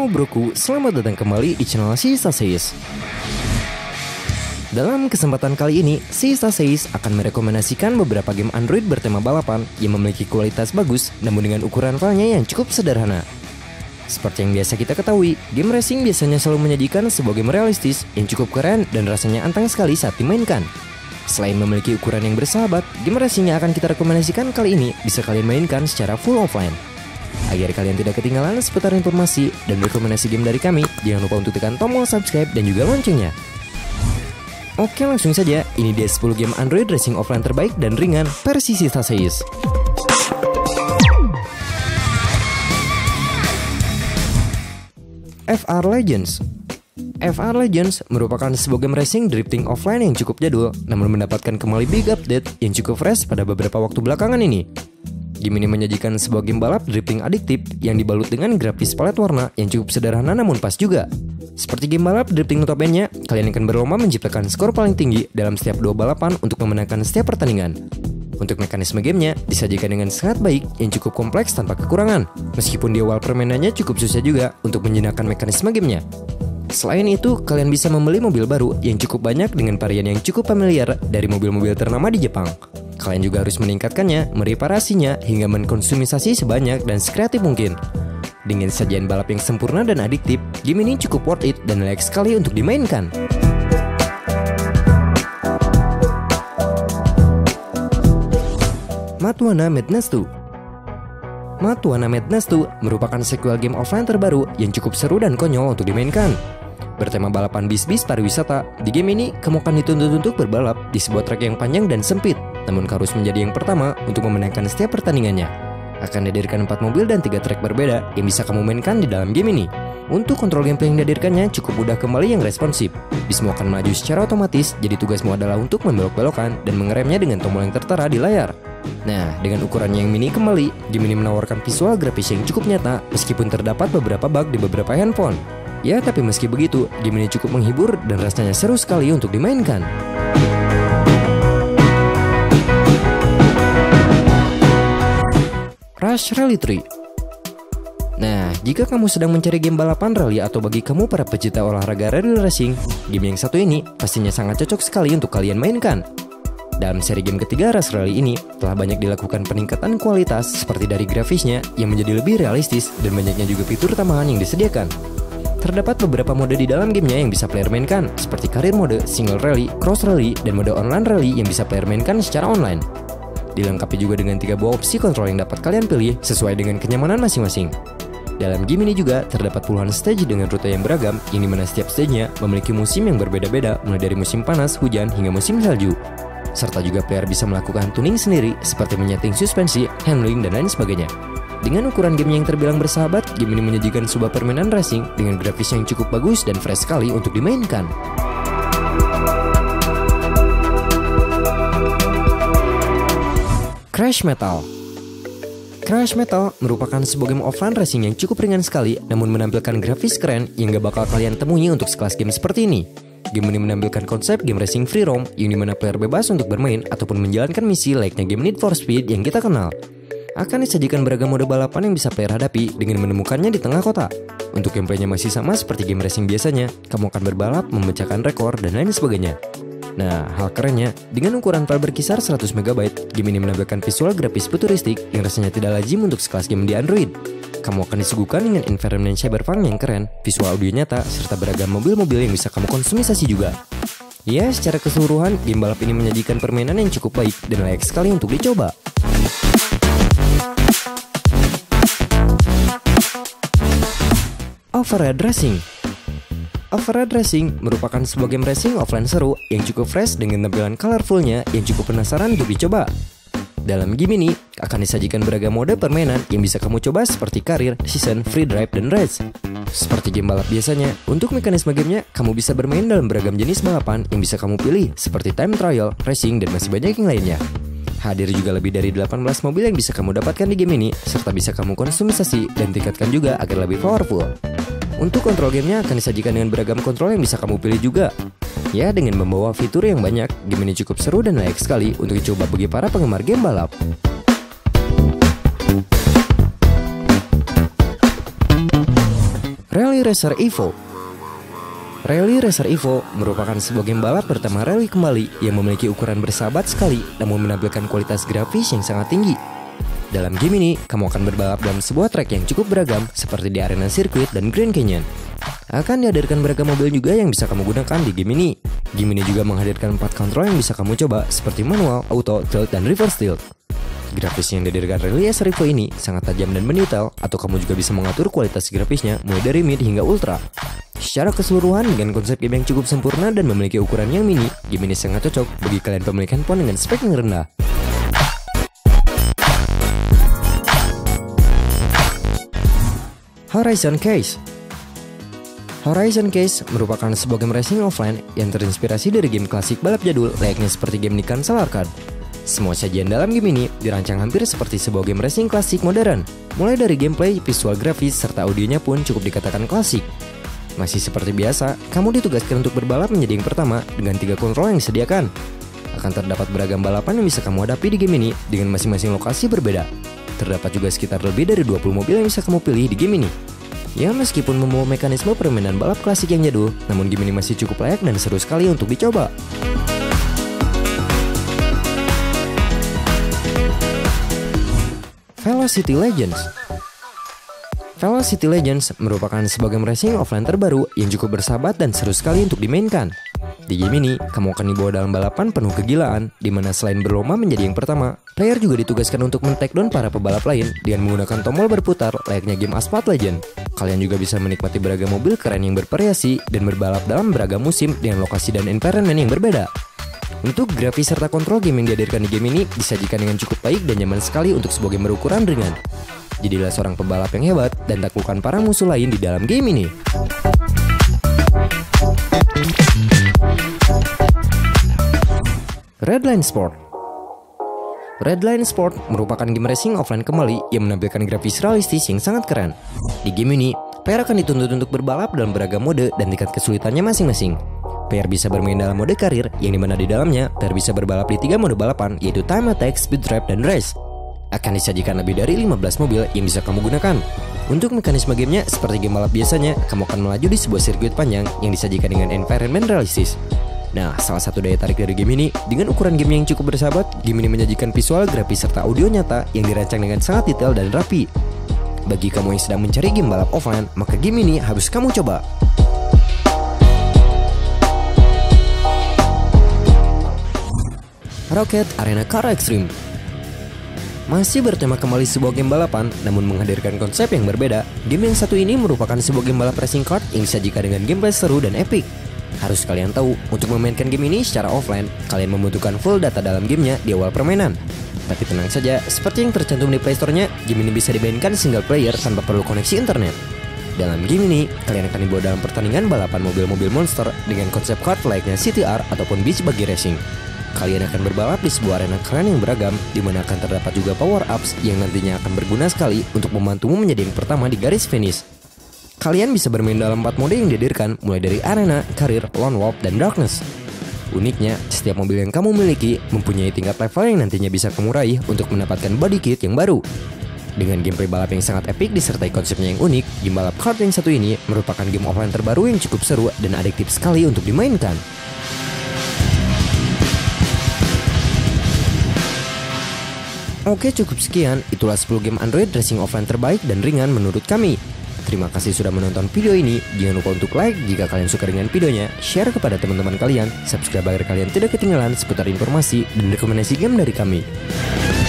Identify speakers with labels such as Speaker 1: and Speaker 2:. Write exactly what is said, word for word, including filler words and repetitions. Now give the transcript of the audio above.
Speaker 1: broku, selamat datang kembali di channel Sista Says. Dalam kesempatan kali ini, Sista Says akan merekomendasikan beberapa game Android bertema balapan yang memiliki kualitas bagus namun dengan ukuran filenya yang cukup sederhana. Seperti yang biasa kita ketahui, game racing biasanya selalu menyajikan sebuah game realistis yang cukup keren dan rasanya anteng sekali saat dimainkan. Selain memiliki ukuran yang bersahabat, game racing yang akan kita rekomendasikan kali ini bisa kalian mainkan secara full offline. Agar kalian tidak ketinggalan seputar informasi dan rekomendasi game dari kami, jangan lupa untuk tekan tombol subscribe dan juga loncengnya. Oke, langsung saja, ini dia sepuluh game Android racing offline terbaik dan ringan versi Sista Says. F R Legends. F R Legends merupakan sebuah game racing drifting offline yang cukup jadul, namun mendapatkan kembali big update yang cukup fresh pada beberapa waktu belakangan ini. Game ini menyajikan sebuah game balap drifting adiktif yang dibalut dengan grafis palet warna yang cukup sederhana namun pas juga. Seperti game balap drifting notabene, kalian akan berlomba menciptakan skor paling tinggi dalam setiap dua balapan untuk memenangkan setiap pertandingan. Untuk mekanisme gamenya disajikan dengan sangat baik yang cukup kompleks tanpa kekurangan, meskipun di awal permainannya cukup susah juga untuk menjinakkan mekanisme gamenya. Selain itu, kalian bisa membeli mobil baru yang cukup banyak dengan varian yang cukup familiar dari mobil-mobil ternama di Jepang. Kalian juga harus meningkatkannya, mereparasinya, hingga mengkonsumisasi sebanyak dan sekreatif mungkin. Dengan sajian balap yang sempurna dan adiktif, game ini cukup worth it dan layak sekali untuk dimainkan. Matwana Madness dua. Matwana Madness dua merupakan sequel game offline terbaru yang cukup seru dan konyol untuk dimainkan. Bertema balapan bis-bis pariwisata, di game ini kamu akan dituntut untuk berbalap di sebuah trek yang panjang dan sempit, namun harus menjadi yang pertama untuk memenangkan setiap pertandingannya. Akan dihadirkan empat mobil dan tiga trek berbeda yang bisa kamu mainkan di dalam game ini. Untuk kontrol gameplay yang dihadirkannya cukup mudah kembali yang responsif. Bismu akan maju secara otomatis, jadi tugasmu adalah untuk membelok-belokkan dan mengeremnya dengan tombol yang tertera di layar. Nah, dengan ukurannya yang mini kembali, game ini menawarkan visual grafis yang cukup nyata meskipun terdapat beberapa bug di beberapa handphone. Ya, tapi meski begitu, game ini cukup menghibur dan rasanya seru sekali untuk dimainkan. Rush Rally tiga. Nah, jika kamu sedang mencari game balapan rally atau bagi kamu para pecinta olahraga rally racing, game yang satu ini pastinya sangat cocok sekali untuk kalian mainkan. Dalam seri game ketiga Rush Rally ini, telah banyak dilakukan peningkatan kualitas seperti dari grafisnya yang menjadi lebih realistis dan banyaknya juga fitur tambahan yang disediakan. Terdapat beberapa mode di dalam gamenya yang bisa player mainkan, seperti karir mode, single rally, cross rally, dan mode online rally yang bisa player mainkan secara online. Dilengkapi juga dengan tiga buah opsi kontrol yang dapat kalian pilih sesuai dengan kenyamanan masing-masing. Dalam game ini juga terdapat puluhan stage dengan rute yang beragam, yang dimana setiap stage-nya memiliki musim yang berbeda-beda mulai dari musim panas, hujan, hingga musim salju. Serta juga player bisa melakukan tuning sendiri seperti menyeting suspensi, handling, dan lain sebagainya. Dengan ukuran game yang terbilang bersahabat, game ini menyajikan sebuah permainan racing dengan grafis yang cukup bagus dan fresh sekali untuk dimainkan. Crash Metal. Crash Metal merupakan sebuah game offline racing yang cukup ringan sekali namun menampilkan grafis keren yang gak bakal kalian temui untuk sekelas game seperti ini. Game ini menampilkan konsep game racing free roam yang dimana player bebas untuk bermain ataupun menjalankan misi layaknya game Need for Speed yang kita kenal. Akan disajikan beragam mode balapan yang bisa player hadapi dengan menemukannya di tengah kota. Untuk gameplaynya masih sama seperti game racing biasanya, kamu akan berbalap, memecahkan rekor, dan lain sebagainya. Nah, hal kerennya, dengan ukuran file berkisar seratus megabyte, game ini menampilkan visual grafis futuristik yang rasanya tidak lazim untuk sekelas game di Android. Kamu akan disuguhkan dengan environment cyberpunk yang keren, visual audio nyata, serta beragam mobil-mobil yang bisa kamu konsumisasi juga. Ya, secara keseluruhan, game balap ini menyajikan permainan yang cukup baik dan layak sekali untuk dicoba. Override Racing. Override Racing merupakan sebuah game racing offline seru yang cukup fresh dengan tampilan colorfulnya yang cukup penasaran untuk dicoba. Dalam game ini akan disajikan beragam mode permainan yang bisa kamu coba seperti karir, season, free drive, dan race. Seperti game balap biasanya, untuk mekanisme gamenya kamu bisa bermain dalam beragam jenis balapan yang bisa kamu pilih seperti time trial, racing, dan masih banyak yang lainnya. Hadir juga lebih dari delapan belas mobil yang bisa kamu dapatkan di game ini, serta bisa kamu konsumisasi dan tingkatkan juga agar lebih powerful. Untuk kontrol gamenya akan disajikan dengan beragam kontrol yang bisa kamu pilih juga. Ya, dengan membawa fitur yang banyak, game ini cukup seru dan layak sekali untuk dicoba bagi para penggemar game balap. Rally Rally Racer Evo. Rally Racer Evo merupakan sebuah game balap pertama rally kembali yang memiliki ukuran bersahabat sekali namun menampilkan kualitas grafis yang sangat tinggi. Dalam game ini, kamu akan berbalap dalam sebuah trek yang cukup beragam seperti di arena sirkuit dan Grand Canyon. Akan dihadirkan beragam mobil juga yang bisa kamu gunakan di game ini. Game ini juga menghadirkan empat kontrol yang bisa kamu coba seperti manual, auto, tilt, dan reverse tilt. Grafis yang dihadirkan Rally Racer Evo ini sangat tajam dan mendetail, atau kamu juga bisa mengatur kualitas grafisnya mulai dari mid hingga ultra. Secara keseluruhan dengan konsep game yang cukup sempurna dan memiliki ukuran yang mini, game ini sangat cocok bagi kalian pemilik handphone dengan spek yang rendah. Horizon Case. Horizon Case merupakan sebuah game racing offline yang terinspirasi dari game klasik balap jadul layaknya seperti game di konsol arcade. Semua sajian dalam game ini dirancang hampir seperti sebuah game racing klasik modern. Mulai dari gameplay, visual grafis, serta audionya pun cukup dikatakan klasik. Masih seperti biasa, kamu ditugaskan untuk berbalap menjadi yang pertama dengan tiga kontrol yang disediakan. Akan terdapat beragam balapan yang bisa kamu hadapi di game ini dengan masing-masing lokasi berbeda. Terdapat juga sekitar lebih dari dua puluh mobil yang bisa kamu pilih di game ini. Ya, meskipun membawa mekanisme permainan balap klasik yang jadul, namun game ini masih cukup layak dan seru sekali untuk dicoba. Velocity Legends. Velocity Legends merupakan sebuah game racing offline terbaru yang cukup bersahabat dan seru sekali untuk dimainkan. Di game ini, kamu akan dibawa dalam balapan penuh kegilaan, di mana selain berlomba menjadi yang pertama, player juga ditugaskan untuk men-takedown para pebalap lain dengan menggunakan tombol berputar layaknya game Asphalt Legend. Kalian juga bisa menikmati beragam mobil keren yang bervariasi dan berbalap dalam beragam musim dengan lokasi dan environment yang berbeda. Untuk grafis serta kontrol game yang dihadirkan di game ini disajikan dengan cukup baik dan nyaman sekali untuk sebuah game berukuran ringan. Jadilah seorang pebalap yang hebat dan taklukkan para musuh lain di dalam game ini. Redline Sport. Redline Sport merupakan game racing offline kembali yang menampilkan grafis realistis yang sangat keren. Di game ini, player akan dituntut untuk berbalap dalam beragam mode dan tingkat kesulitannya masing-masing. Player bisa bermain dalam mode karir, yang dimana di dalamnya player bisa berbalap di tiga mode balapan, yaitu Time Attack, Speed Trap, dan Race. Akan disajikan lebih dari lima belas mobil yang bisa kamu gunakan. Untuk mekanisme gamenya, seperti game balap biasanya, kamu akan melaju di sebuah sirkuit panjang yang disajikan dengan environment realistis. Nah, salah satu daya tarik dari game ini, dengan ukuran game yang cukup bersahabat, game ini menyajikan visual, grafis, serta audio nyata yang dirancang dengan sangat detail dan rapi. Bagi kamu yang sedang mencari game balap offline, maka game ini harus kamu coba. Rocket Arena Car Extreme. Masih bertema kembali sebuah game balapan, namun menghadirkan konsep yang berbeda. Game yang satu ini merupakan sebuah game balap racing kart yang disajikan dengan gameplay seru dan epic. Harus kalian tahu, untuk memainkan game ini secara offline, kalian membutuhkan full data dalam gamenya di awal permainan. Tapi tenang saja, seperti yang tercantum di Play Store-nya, game ini bisa dimainkan single player tanpa perlu koneksi internet. Dalam game ini, kalian akan dibawa dalam pertandingan balapan mobil-mobil monster dengan konsep kart layaknya C T R ataupun beach buggy racing. Kalian akan berbalap di sebuah arena keren yang beragam, di mana akan terdapat juga power-ups yang nantinya akan berguna sekali untuk membantumu menjadi yang pertama di garis finish. Kalian bisa bermain dalam empat mode yang dihadirkan, mulai dari arena, karir, lone wolf, dan darkness. Uniknya, setiap mobil yang kamu miliki mempunyai tingkat level yang nantinya bisa kamu raih untuk mendapatkan body kit yang baru. Dengan gameplay balap yang sangat epic disertai konsepnya yang unik, game balap kart yang satu ini merupakan game offline terbaru yang cukup seru dan adiktif sekali untuk dimainkan. Oke, cukup sekian, itulah sepuluh game Android racing offline terbaik dan ringan menurut kami. Terima kasih sudah menonton video ini. Jangan lupa untuk like jika kalian suka dengan videonya, share kepada teman-teman kalian, subscribe agar kalian tidak ketinggalan seputar informasi dan rekomendasi game dari kami.